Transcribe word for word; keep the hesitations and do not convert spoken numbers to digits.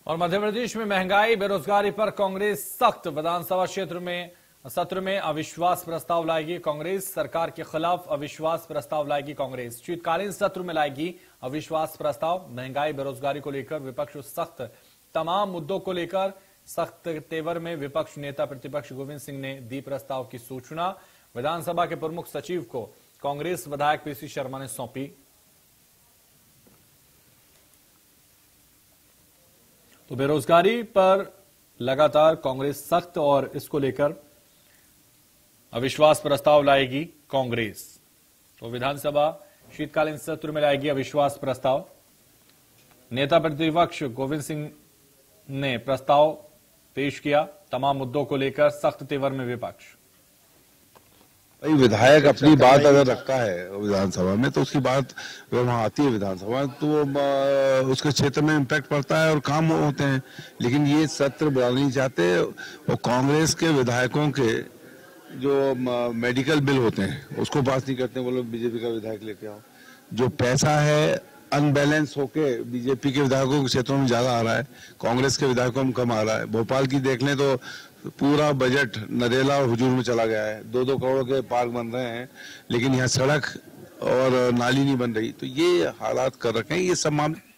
और मध्य प्रदेश में महंगाई बेरोजगारी पर कांग्रेस सख्त। विधानसभा क्षेत्र में सत्र में अविश्वास प्रस्ताव लाएगी कांग्रेस। सरकार के खिलाफ अविश्वास प्रस्ताव लाएगी कांग्रेस। शीतकालीन सत्र में लाएगी अविश्वास प्रस्ताव। महंगाई बेरोजगारी को लेकर विपक्ष सख्त। तमाम मुद्दों को लेकर सख्त तेवर में विपक्ष नेता प्रतिपक्ष गोविंद सिंह ने दी प्रस्ताव की सूचना। विधानसभा के प्रमुख सचिव को कांग्रेस विधायक पीसी शर्मा ने सौंपी। तो बेरोजगारी पर लगातार कांग्रेस सख्त और इसको लेकर अविश्वास प्रस्ताव लाएगी कांग्रेस। तो विधानसभा शीतकालीन सत्र में लाएगी अविश्वास प्रस्ताव। नेता प्रतिपक्ष गोविंद सिंह ने प्रस्ताव पेश किया। तमाम मुद्दों को लेकर सख्त तेवर में विपक्ष। भाई विधायक अपनी बात अगर रखता है विधानसभा में तो उसकी बात वहां आती है विधानसभा तो उसके क्षेत्र में इम्पैक्ट पड़ता है और काम होते हैं। लेकिन ये सत्र बुलाना नहीं चाहते और कांग्रेस के विधायकों के जो मेडिकल बिल होते हैं उसको पास नहीं करते। वो लोग बीजेपी का विधायक लेके आओ। जो पैसा है अनबैलेंस होके बीजेपी के विधायकों के क्षेत्रों में ज्यादा आ रहा है, कांग्रेस के विधायकों में कम आ रहा है। भोपाल की देख लें तो पूरा बजट नरेला और हुजूर में चला गया है। दो दो करोड़ के पार्क बन रहे हैं लेकिन यहाँ सड़क और नाली नहीं बन रही। तो ये हालात कर रखे हैं। ये सब मामले